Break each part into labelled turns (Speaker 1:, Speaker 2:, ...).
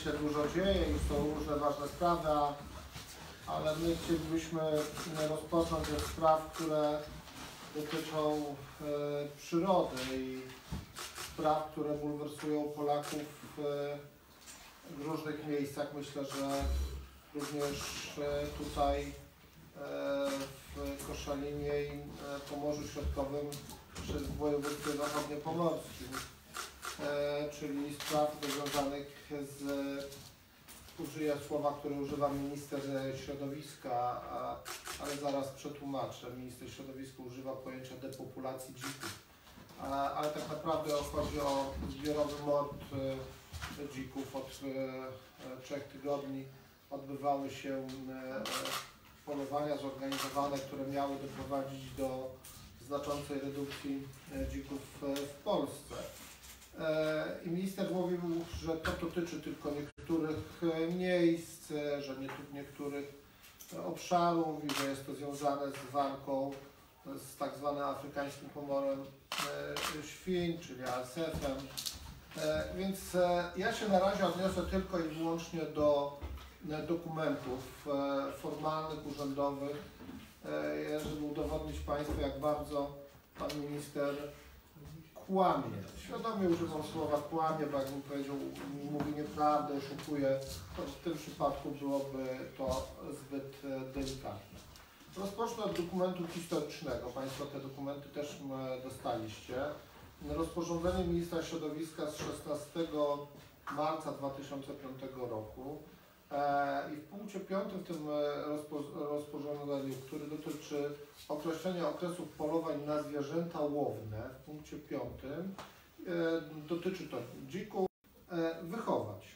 Speaker 1: się dużo dzieje i są różne ważne sprawy, ale my chcielibyśmy rozpocząć od spraw, które dotyczą przyrody i spraw, które bulwersują Polaków w różnych miejscach. Myślę, że również tutaj w Koszalinie i Pomorzu Środkowym w województwie zachodniopomorskim, czyli spraw związanych z, użyję słowa, które używa minister środowiska, ale zaraz przetłumaczę. Minister środowiska używa pojęcia depopulacji dzików, ale tak naprawdę chodzi o zbiorowy mord dzików. Od 3 tygodni odbywały się polowania zorganizowane, które miały doprowadzić do znaczącej redukcji dzików w Polsce. I minister mówił, że to dotyczy tylko niektórych miejsc, że niektórych obszarów i że jest to związane z walką z tak zwanym afrykańskim pomorem świń, czyli ASF-em. Więc ja się na razie odniosę tylko i wyłącznie do dokumentów formalnych, urzędowych, żeby udowodnić Państwu, jak bardzo Pan Minister kłamie. Świadomie używam słowa kłamie, bo jakbym powiedział, mówi nieprawdę, oszukuje, to w tym przypadku byłoby to zbyt delikatne. Rozpocznę od dokumentu historycznego. Państwo te dokumenty też dostaliście. Rozporządzenie Ministra Środowiska z 16 marca 2005 roku i w punkcie 5 w tym rozporządzeniu, który dotyczy określenia okresów polowań na zwierzęta łowne, w punkcie 5 dotyczy to dzików, wychować.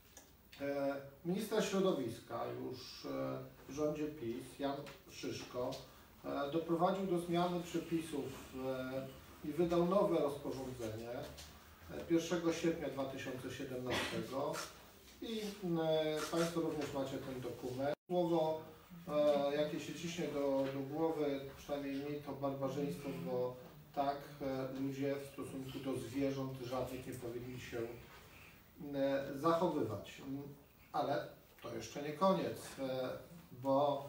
Speaker 1: Minister Środowiska już w rządzie PiS, Jan Szyszko, doprowadził do zmiany przepisów i wydał nowe rozporządzenie 1 sierpnia 2017 i Państwo również macie ten dokument. Słowo, jakie się ciśnie do głowy, przynajmniej mi, to barbarzyństwo, bo tak ludzie w stosunku do zwierząt żadnych nie powinni się zachowywać. Ale to jeszcze nie koniec, bo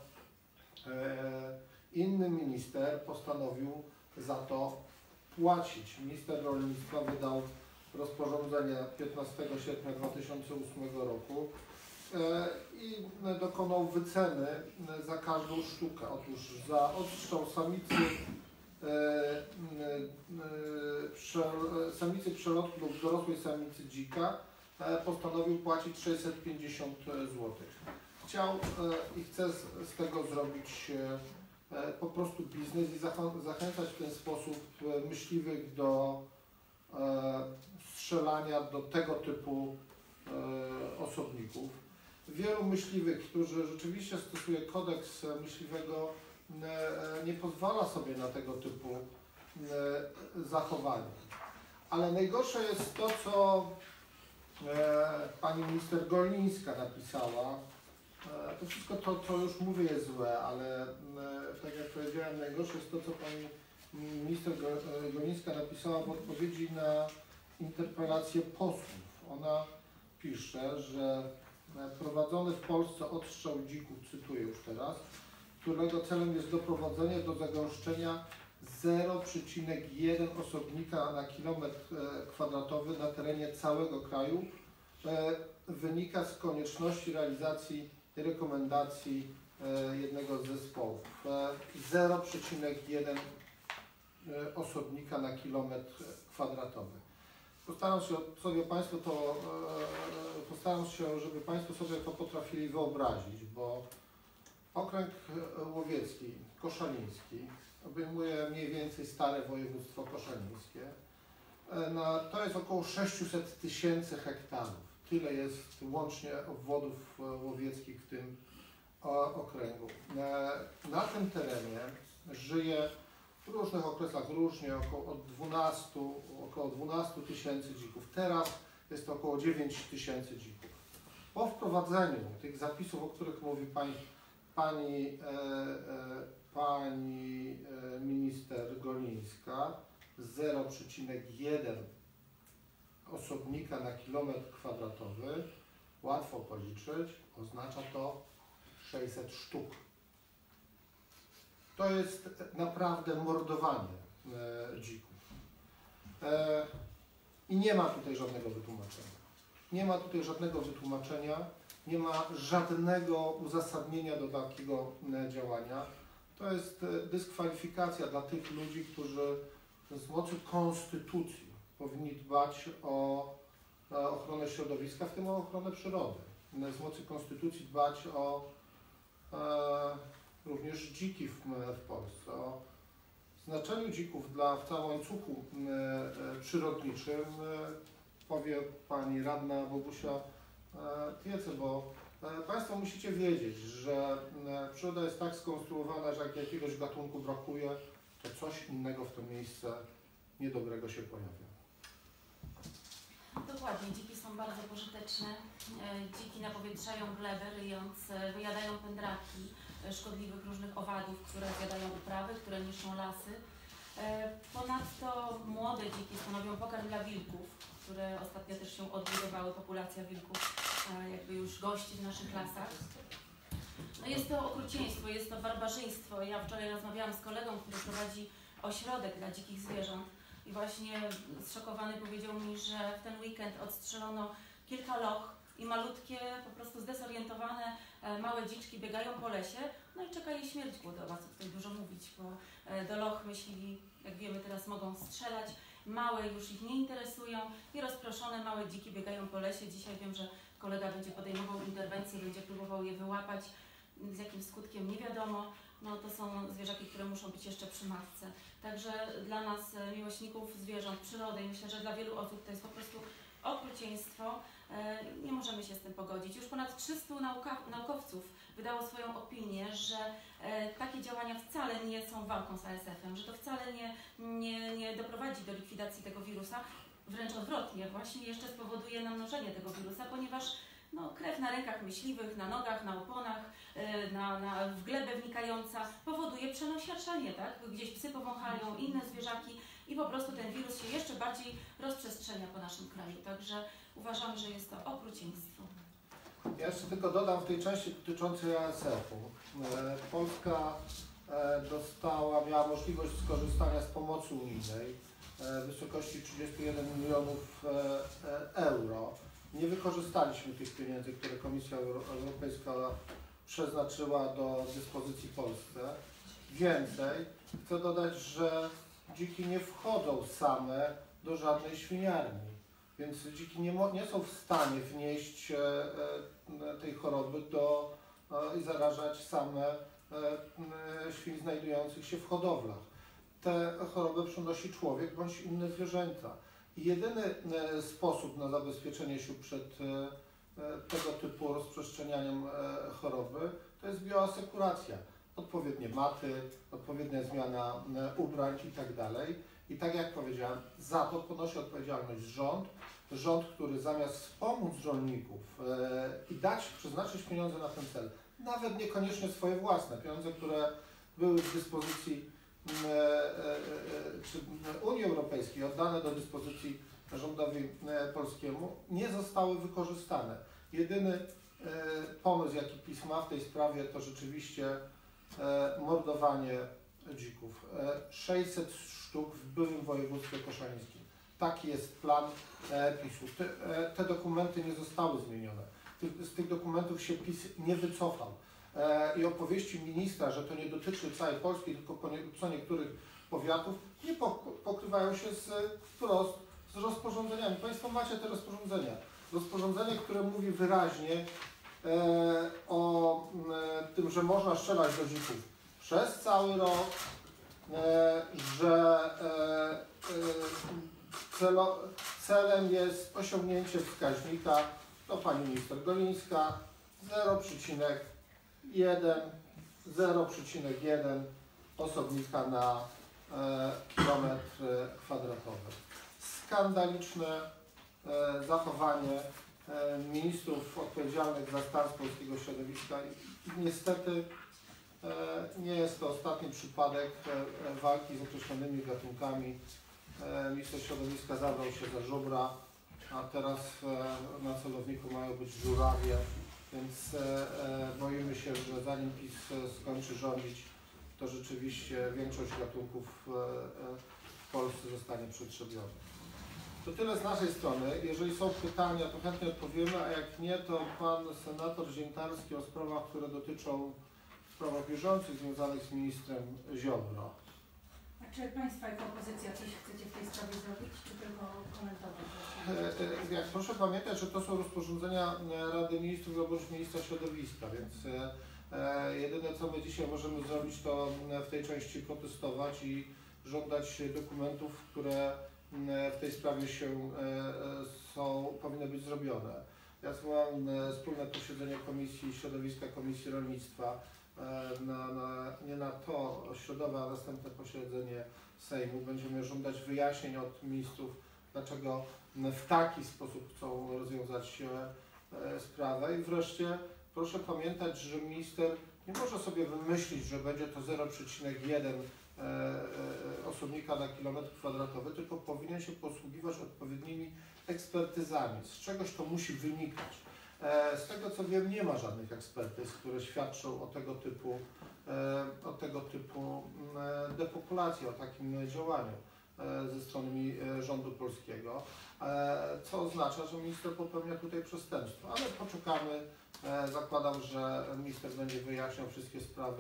Speaker 1: inny minister postanowił za to płacić. Minister rolnictwa wydał rozporządzenie 15 sierpnia 2008 roku i dokonał wyceny za każdą sztukę. Otóż za odstrzał samicy przelotku lub dorosłej samicy dzika postanowił płacić 650 zł. Chciał i chce z tego zrobić po prostu biznes i zachęcać w ten sposób myśliwych do strzelania do tego typu osobników. Wielu myśliwych, którzy rzeczywiście stosuje kodeks myśliwego, nie pozwala sobie na tego typu zachowania. Ale najgorsze jest to, co pani minister Golińska napisała. To wszystko to już mówię jest złe, ale tak jak powiedziałem, najgorsze jest to, co pani minister Golińska napisała w odpowiedzi na interpelację posłów. Ona pisze, że prowadzony w Polsce odstrzał dzików, cytuję już teraz, którego celem jest doprowadzenie do zagęszczenia 0,1 osobnika na kilometr kwadratowy na terenie całego kraju, wynika z konieczności realizacji rekomendacji jednego z zespołów. 0,1 osobnika na kilometr kwadratowy. Postaram się, żeby Państwo sobie to potrafili wyobrazić, bo okręg łowiecki, koszaliński, obejmuje mniej więcej stare województwo koszalińskie. To jest około 600 000 hektarów. Tyle jest łącznie obwodów łowieckich w tym okręgu. Na tym terenie żyje w różnych okresach różnie około 12 000 dzików. Teraz jest to około 9 000 dzików. Po wprowadzeniu tych zapisów, o których mówi pani minister Golińska, 0,1 osobnika na kilometr kwadratowy, łatwo policzyć, oznacza to 600 sztuk. To jest naprawdę mordowanie dzików. I nie ma tutaj żadnego wytłumaczenia. Nie ma tutaj żadnego wytłumaczenia, nie ma żadnego uzasadnienia do takiego działania. To jest dyskwalifikacja dla tych ludzi, którzy z mocy konstytucji powinni dbać o ochronę środowiska, w tym o ochronę przyrody. Z mocy konstytucji dbać o również dziki w Polsce, o znaczeniu dzików w całym łańcuchu przyrodniczym powie pani radna Bogusia Piece, bo Państwo musicie wiedzieć, że przyroda jest tak skonstruowana, że jak jakiegoś gatunku brakuje, to coś innego w to miejsce niedobrego się pojawia.
Speaker 2: Dokładnie, dziki są bardzo pożyteczne. Dziki napowietrzają glebę, ryjąc, wyjadają pędraki szkodliwych różnych owadów, które zjadają uprawy, które niszczą lasy. Ponadto młode dziki stanowią pokarm dla wilków, które ostatnio też się odbudowały, populacja wilków jakby już gości w naszych lasach. No jest to okrucieństwo, jest to barbarzyństwo. Ja wczoraj rozmawiałam z kolegą, który prowadzi ośrodek dla dzikich zwierząt i właśnie zszokowany powiedział mi, że w ten weekend odstrzelono kilka loch i malutkie, po prostu zdesorientowane małe dziczki biegają po lesie, no i czeka je śmierć głodowa, co tutaj dużo mówić, bo do loch myśliwi, jak wiemy, teraz mogą strzelać, małe już ich nie interesują i rozproszone małe dziki biegają po lesie. Dzisiaj wiem, że kolega będzie podejmował interwencję, będzie próbował je wyłapać, z jakim skutkiem nie wiadomo. No to są zwierzaki, które muszą być jeszcze przy matce. Także dla nas, miłośników zwierząt, przyrody i myślę, że dla wielu osób to jest po prostu okrucieństwo. Nie możemy się z tym pogodzić. Już ponad 300 naukowców wydało swoją opinię, że takie działania wcale nie są walką z ASF-em, że to wcale nie doprowadzi do likwidacji tego wirusa. Wręcz odwrotnie, właśnie jeszcze spowoduje namnożenie tego wirusa, ponieważ no, krew na rękach myśliwych, na nogach, na oponach, w glebę wnikająca powoduje przenosiaczenie, tak? Gdzieś psy powąchają, inne zwierzaki i po prostu ten wirus się jeszcze bardziej rozprzestrzenia po naszym kraju. Także uważam, że jest to okrucieństwo.
Speaker 1: Ja jeszcze tylko dodam w tej części dotyczącej ASF-u. Polska miała możliwość skorzystania z pomocy unijnej w wysokości 31 milionów euro. Nie wykorzystaliśmy tych pieniędzy, które Komisja Europejska przeznaczyła do dyspozycji Polsce. Więcej, chcę dodać, że dziki nie wchodzą same do żadnej świniarni, więc dziki nie są w stanie wnieść tej choroby i zarażać same świń znajdujących się w hodowlach. Tę chorobę przenosi człowiek bądź inne zwierzęta. I jedyny sposób na zabezpieczenie się przed tego typu rozprzestrzenianiem choroby to jest bioasekuracja. Odpowiednie maty, odpowiednia zmiana ubrań itd. I tak jak powiedziałem, za to ponosi odpowiedzialność rząd, który zamiast wspomóc rolników i przeznaczyć pieniądze na ten cel, nawet niekoniecznie swoje własne, pieniądze, które były w dyspozycji Unii Europejskiej, oddane do dyspozycji rządowi polskiemu, nie zostały wykorzystane. Jedyny pomysł, jaki PiS ma w tej sprawie, to rzeczywiście mordowanie dzików. 600 sztuk w byłym województwie koszalińskim. Taki jest plan PiS-u. Te dokumenty nie zostały zmienione. Z tych dokumentów się PiS nie wycofał. I opowieści ministra, że to nie dotyczy całej Polski, tylko co niektórych powiatów, nie pokrywają się wprost z rozporządzeniami. Państwo macie te rozporządzenia. Rozporządzenie, które mówi wyraźnie o tym, że można strzelać do dzików przez cały rok, że celem jest osiągnięcie wskaźnika, to pani minister Golińska, 0,1 osobnika na kilometr kwadratowy. Skandaliczne zachowanie ministrów odpowiedzialnych za stan polskiego środowiska i niestety nie jest to ostatni przypadek walki z określonymi gatunkami. Minister środowiska zabrał się za żubra a teraz na celowniku mają być żurawie, więc boimy się, że zanim PiS skończy rządzić, to rzeczywiście większość gatunków w Polsce zostanie przetrzebiona. To tyle z naszej strony. Jeżeli są pytania, to chętnie odpowiemy, a jak nie, to pan senator Ziętarski o sprawach, które dotyczą spraw bieżących związanych z ministrem Ziobro.
Speaker 3: A czy Państwo jako opozycja coś chcecie w tej sprawie zrobić, czy tylko komentować?
Speaker 1: Jak proszę pamiętać, że to są rozporządzenia Rady Ministrów oprócz ministra środowiska, więc jedyne co my dzisiaj możemy zrobić, to w tej części protestować i żądać dokumentów, które w tej sprawie powinny być zrobione. Ja zwołam wspólne posiedzenie Komisji Środowiska, Komisji Rolnictwa, nie na to środowe, a następne posiedzenie Sejmu. Będziemy żądać wyjaśnień od ministrów, dlaczego w taki sposób chcą rozwiązać sprawę. I wreszcie proszę pamiętać, że minister nie może sobie wymyślić, że będzie to 0,1 osobnika na kilometr kwadratowy, tylko powinien się posługiwać odpowiednimi ekspertyzami. Z czegoś to musi wynikać. Z tego co wiem, nie ma żadnych ekspertyz, które świadczą o tego typu depopulacji, o takim działaniu ze strony rządu polskiego, co oznacza, że minister popełnia tutaj przestępstwo. Ale poczekamy. Zakładam, że minister będzie wyjaśniał wszystkie sprawy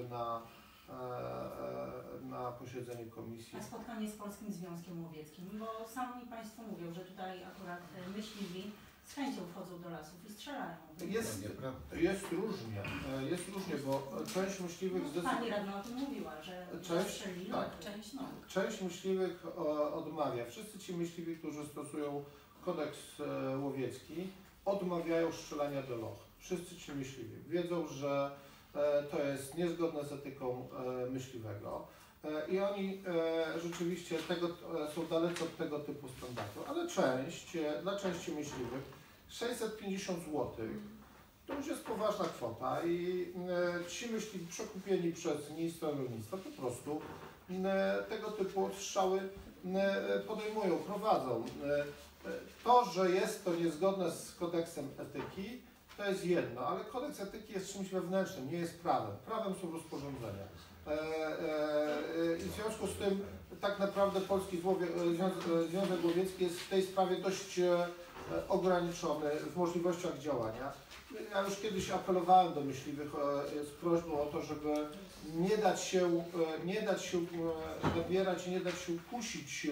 Speaker 1: na posiedzeniu komisji.
Speaker 3: A spotkanie z Polskim Związkiem Łowieckim, bo sami Państwo mówią, że tutaj akurat myśliwi z chęcią wchodzą do lasów i strzelają.
Speaker 1: Jest różnie, bo część myśliwych
Speaker 3: Pani radna o tym mówiła, że
Speaker 1: część myśliwych odmawia. Wszyscy ci myśliwi, którzy stosują kodeks łowiecki, odmawiają strzelania do loch. Wszyscy ci myśliwi wiedzą, że to jest niezgodne z etyką myśliwego i oni rzeczywiście są dalece od tego typu standardu, ale dla części myśliwych 650 zł to już jest poważna kwota i ci myśliwi przekupieni przez ministra rolnictwa po prostu tego typu odstrzały podejmują, prowadzą. To, że jest to niezgodne z kodeksem etyki, to jest jedno, ale kodeks etyki jest czymś wewnętrznym, nie jest prawem. Prawem są rozporządzenia. I w związku z tym tak naprawdę Polski Związek Łowiecki jest w tej sprawie dość ograniczony w możliwościach działania. Ja już kiedyś apelowałem do myśliwych z prośbą o to, żeby nie dać się nabierać i nie dać się kusić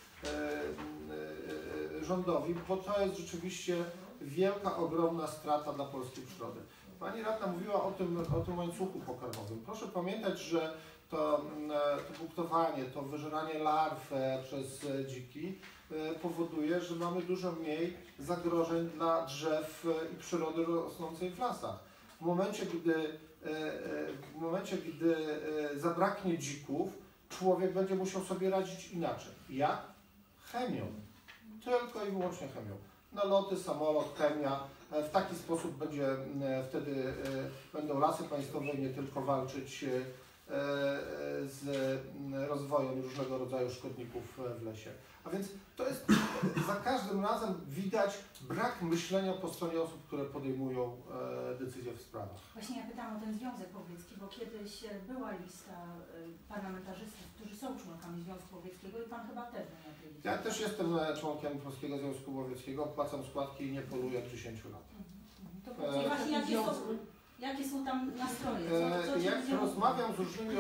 Speaker 1: rządowi, bo to jest rzeczywiście wielka, ogromna strata dla polskiej przyrody. Pani radna mówiła o tym łańcuchu pokarmowym. Proszę pamiętać, że to buktowanie, to wyżeranie larw przez dziki powoduje, że mamy dużo mniej zagrożeń dla drzew i przyrody rosnącej w lasach. W momencie, gdy zabraknie dzików, człowiek będzie musiał sobie radzić inaczej. Jak? Chemią. Tylko i wyłącznie chemią. Naloty, samolot, chemia. W taki sposób wtedy będą lasy państwowe nie tylko walczyć z rozwojem różnego rodzaju szkodników w lesie. A więc to jest, za każdym razem widać brak myślenia po stronie osób, które podejmują decyzje w sprawach.
Speaker 3: Właśnie ja pytałam o ten Związek Łowiecki, bo kiedyś była lista parlamentarzystów, którzy są członkami Związku Łowieckiego i Pan chyba też był na tej liście.
Speaker 1: Ja też jestem członkiem Polskiego Związku Łowieckiego, opłacam składki i nie poluję od 10 lat.
Speaker 3: To właśnie jakie są tam nastroje?
Speaker 1: Jak rozmawiam z różnymi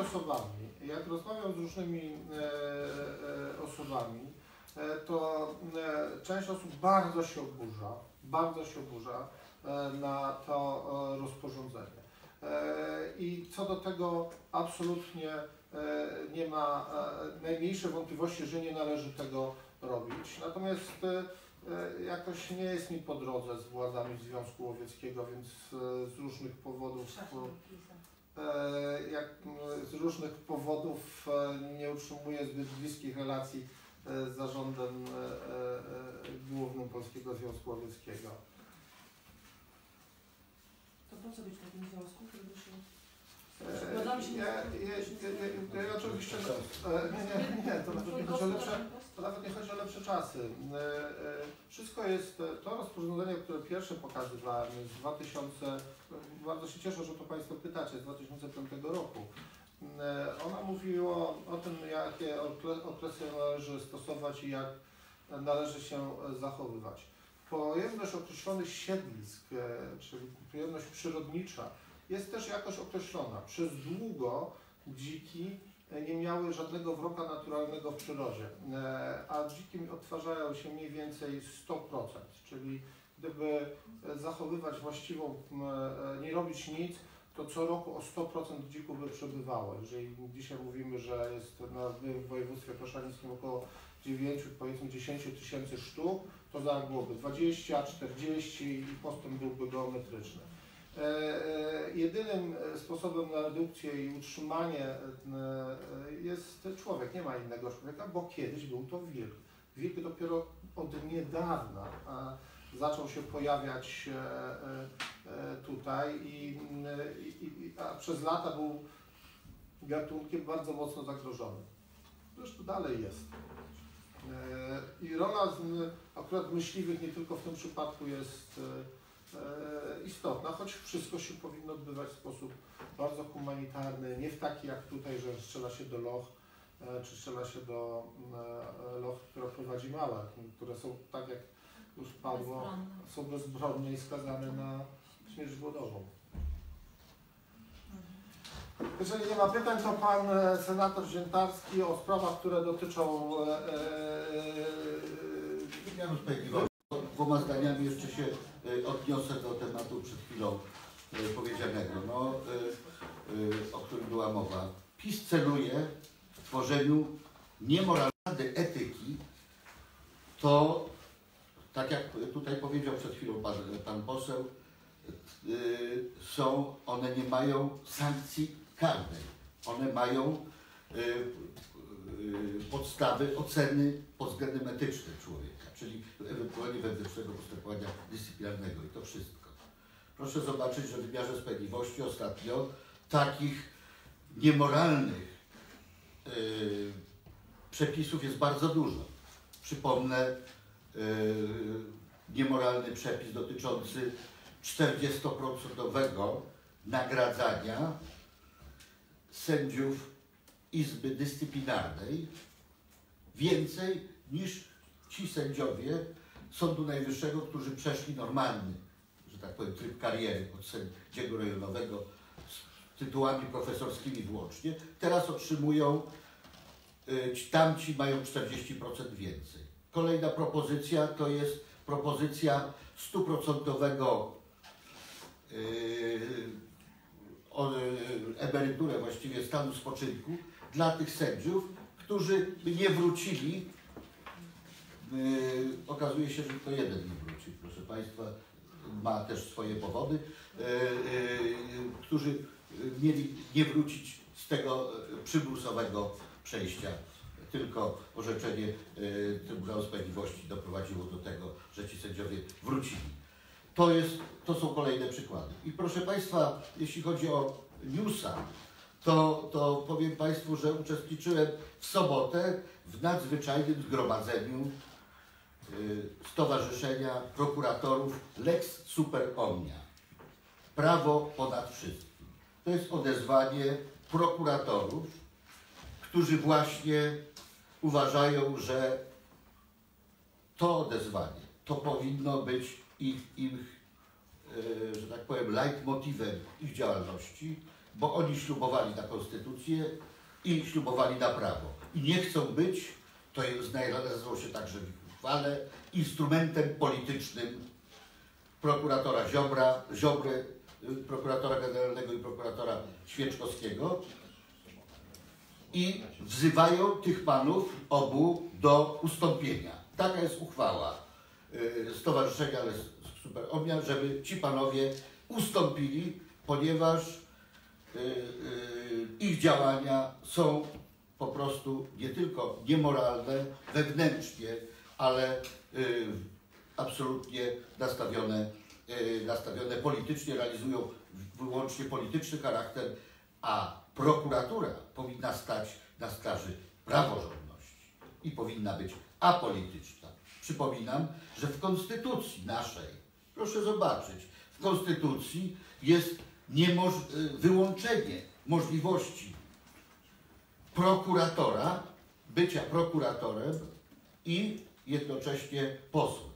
Speaker 1: osobami, to część osób bardzo się oburza na to rozporządzenie. I co do tego absolutnie nie ma najmniejszej wątpliwości, że nie należy tego robić. Natomiast jakoś nie jest mi po drodze z władzami Związku Łowieckiego, więc z różnych powodów nie utrzymuję zbyt bliskich relacji z zarządem głównym Polskiego Związku Łowieckiego.
Speaker 4: To po co być w takim związku, żeby się
Speaker 1: Ja oczywiście, to nawet nie chodzi o lepsze czasy. Wszystko jest, to rozporządzenie, które pierwsze pokazywałem, jest z 2000, bardzo się cieszę, że to Państwo pytacie, z 2005 roku. Ona mówiła o tym, jakie okresy należy stosować i jak należy się zachowywać. Pojemność określonych siedlisk, czyli pojemność przyrodnicza, jest też jakoś określona. Przez długo dziki nie miały żadnego wroga naturalnego w przyrodzie, a dziki odtwarzają się mniej więcej 100%, czyli gdyby zachowywać właściwą, nie robić nic, to co roku o 100% dzików by przebywało. Jeżeli dzisiaj mówimy, że jest w województwie koszalińskim około 9, powiedzmy 10 tysięcy sztuk, to tak byłoby 20, 40 i postęp byłby geometryczny. Jedynym sposobem na redukcję i utrzymanie jest człowiek, nie ma innego człowieka, bo kiedyś był to wilk. Wilk dopiero od niedawna zaczął się pojawiać tutaj, a przez lata był gatunkiem bardzo mocno zagrożonym. Zresztą dalej jest. I rola akurat myśliwych nie tylko w tym przypadku jest istotna, choć wszystko się powinno odbywać w sposób bardzo humanitarny, nie w taki jak tutaj, że strzela się do loch, czy strzela się do loch, które prowadzi małe, które są, tak jak już padło, są bezbronne i skazane na śmierć głodową. Jeżeli nie ma pytań, to pan senator Ziętarski o sprawach, które dotyczą
Speaker 4: wymiaru sprawiedliwości. Dwoma zdaniami jeszcze się odniosę do tematu przed chwilą powiedzianego, o którym była mowa. PiS celuje w tworzeniu niemoralnej etyki, to tak jak tutaj powiedział przed chwilą pan poseł, one nie mają sankcji karnej. One mają podstawy oceny pod względem etycznym człowieka, czyli ewentualnie wewnętrznego postępowania dyscyplinarnego i to wszystko. Proszę zobaczyć, że w wymiarze sprawiedliwości ostatnio takich niemoralnych przepisów jest bardzo dużo. Przypomnę niemoralny przepis dotyczący 40% nagradzania sędziów Izby Dyscyplinarnej więcej niż ci sędziowie Sądu Najwyższego, którzy przeszli normalny, że tak powiem, tryb kariery od sędziego rejonowego z tytułami profesorskimi włącznie. Teraz otrzymują, tamci mają 40% więcej. Kolejna propozycja to jest propozycja 100% emeryturę właściwie stanu spoczynku dla tych sędziów, którzy nie wrócili. Okazuje się, że to jeden nie wrócił, proszę Państwa, ma też swoje powody, którzy mieli nie wrócić z tego przymusowego przejścia. Tylko orzeczenie Trybunału Sprawiedliwości doprowadziło do tego, że ci sędziowie wrócili. To są kolejne przykłady. I proszę Państwa, jeśli chodzi o newsa, to powiem Państwu, że uczestniczyłem w sobotę w nadzwyczajnym zgromadzeniu Stowarzyszenia Prokuratorów Lex Super Omnia. Prawo ponad wszystkim. To jest odezwanie prokuratorów, którzy właśnie uważają, że to odezwanie, to powinno być ich że tak powiem, leitmotivem ich działalności, bo oni ślubowali na konstytucję i ślubowali na prawo. I nie chcą być, to nazywało się także w uchwale, instrumentem politycznym prokuratora Ziobry, prokuratora generalnego i prokuratora Świeczkowskiego i wzywają tych panów obu do ustąpienia. Taka jest uchwała Stowarzyszenia Super Omnia, żeby ci panowie ustąpili, ponieważ ich działania są po prostu nie tylko niemoralne wewnętrznie, ale absolutnie nastawione politycznie, realizują wyłącznie polityczny charakter, a prokuratura powinna stać na straży praworządności i powinna być apolityczna. Przypominam, że w konstytucji naszej, proszę zobaczyć, w konstytucji jest wyłączenie możliwości prokuratora, bycia prokuratorem i jednocześnie posłem.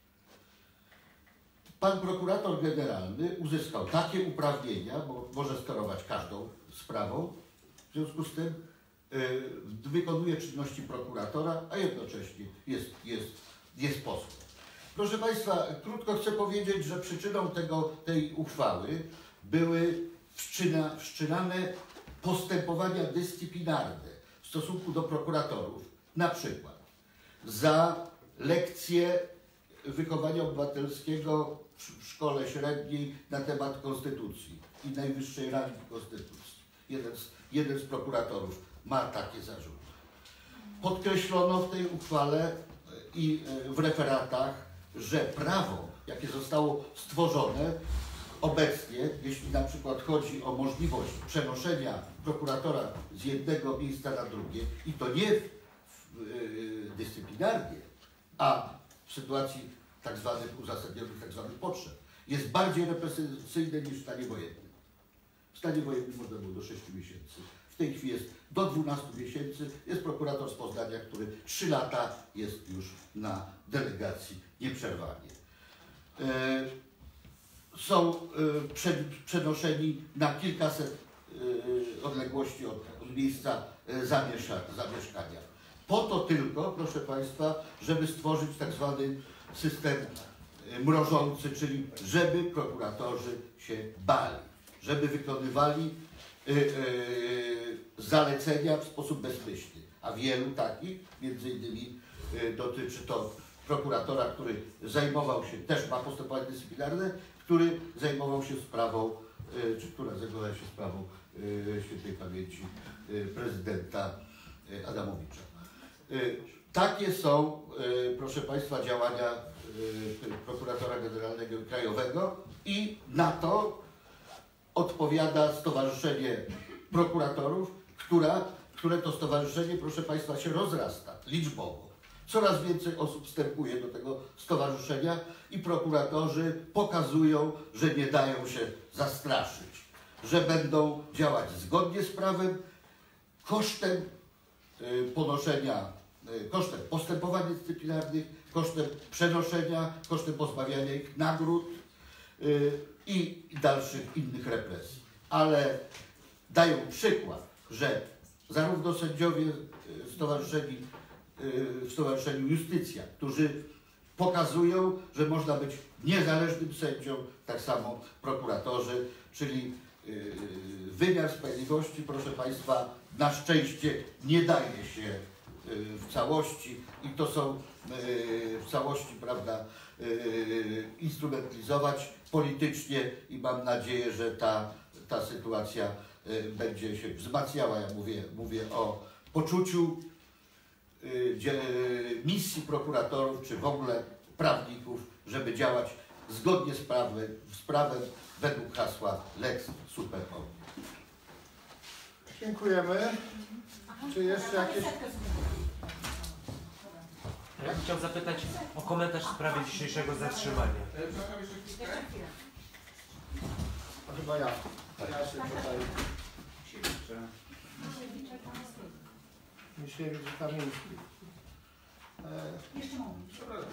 Speaker 4: Pan prokurator generalny uzyskał takie uprawnienia, bo może sterować każdą sprawą, w związku z tym wykonuje czynności prokuratora, a jednocześnie jest posłem. Proszę Państwa, krótko chcę powiedzieć, że przyczyną tej uchwały były wszczynane postępowania dyscyplinarne w stosunku do prokuratorów, na przykład za lekcje wychowania obywatelskiego w szkole średniej na temat konstytucji i najwyższej rangi konstytucji. Jeden z prokuratorów ma takie zarzuty. Podkreślono w tej uchwale i w referatach, że prawo, jakie zostało stworzone obecnie, jeśli na przykład chodzi o możliwość przenoszenia prokuratora z jednego miejsca na drugie, i to nie dyscyplinarnie, a w sytuacji tak zwanych uzasadnionych, tak zwanych potrzeb, jest bardziej represyjne niż w stanie wojennym. W stanie wojennym można było do 6 miesięcy. W tej chwili jest do 12 miesięcy. Jest prokurator z Poznania, który 3 lata jest już na delegacji nieprzerwanie. Są przenoszeni na kilkaset odległości od miejsca zamieszkania. Po to tylko, proszę Państwa, żeby stworzyć tak zwany system mrożący, czyli żeby prokuratorzy się bali, żeby wykonywali zalecenia w sposób bezmyślny. A wielu takich, między innymi dotyczy to prokuratora, który zajmował się, też ma postępowanie dyscyplinarne, który zajmował się sprawą, czy która zajmowała się sprawą świętej pamięci prezydenta Adamowicza. Takie są, proszę Państwa, działania prokuratora generalnego krajowego i na to odpowiada Stowarzyszenie Prokuratorów, które to stowarzyszenie, proszę Państwa, się rozrasta liczbowo. Coraz więcej osób wstępuje do tego stowarzyszenia i prokuratorzy pokazują, że nie dają się zastraszyć, że będą działać zgodnie z prawem, kosztem kosztem postępowań dyscyplinarnych, kosztem przenoszenia, kosztem pozbawiania ich nagród i dalszych innych represji. Ale dają przykład, że zarówno sędziowie w Stowarzyszeniu Justycja, którzy pokazują, że można być niezależnym sędzią, tak samo prokuratorzy, czyli wymiar sprawiedliwości, proszę Państwa, na szczęście nie daje się w całości i to są w całości, prawda, instrumentalizować politycznie i mam nadzieję, że ta sytuacja będzie się wzmacniała. Ja mówię o poczuciu misji prokuratorów, czy w ogóle prawników, żeby działać zgodnie z prawem według hasła Lex Super Omnia.
Speaker 1: Dziękujemy. Czy jeszcze jakieś...
Speaker 5: Ja bym chciał zapytać o komentarz w sprawie dzisiejszego zatrzymania.
Speaker 1: A chyba ja. Ja się tutaj... Misiewicz i Kamiński.
Speaker 3: Jeszcze moment.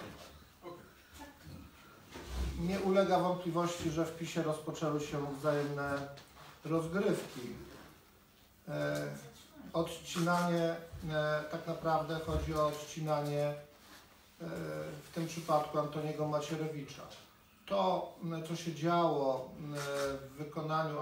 Speaker 1: Nie ulega wątpliwości, że w PiS-ie rozpoczęły się wzajemne rozgrywki. Odcinanie, tak naprawdę chodzi o odcinanie w tym przypadku Antoniego Macierewicza. To, co się działo w wykonaniu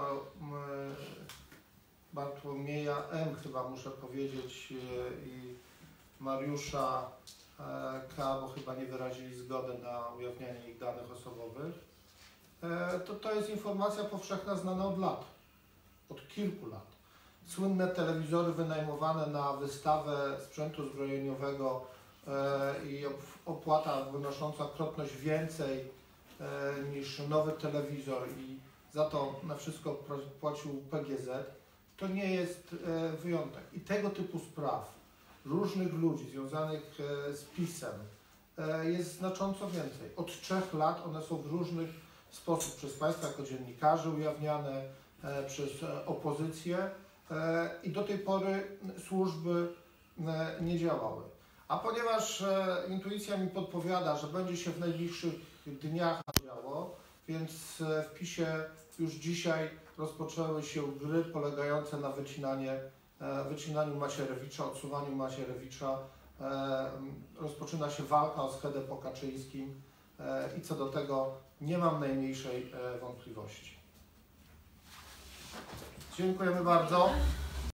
Speaker 1: Bartłomieja M., chyba muszę powiedzieć, i Mariusza K., bo chyba nie wyrazili zgody na ujawnianie ich danych osobowych, to jest informacja powszechna znana od lat, od kilku lat. Słynne telewizory wynajmowane na wystawę sprzętu zbrojeniowego i opłata wynosząca krotność więcej niż nowy telewizor i za to na wszystko płacił PGZ. to nie jest wyjątek. I tego typu spraw różnych ludzi związanych z PiS-em jest znacząco więcej. Od 3 lat one są w różny sposób przez Państwa jako dziennikarzy ujawniane, przez opozycję i do tej pory służby nie działały. A ponieważ intuicja mi podpowiada, że będzie się w najbliższych dniach działo, więc w PiS-ie już dzisiaj rozpoczęły się gry polegające na wycinaniu Macierewicza, odsuwaniu Macierewicza. Rozpoczyna się walka o schedę po Kaczyńskim i co do tego nie mam najmniejszej wątpliwości. Dziękujemy bardzo.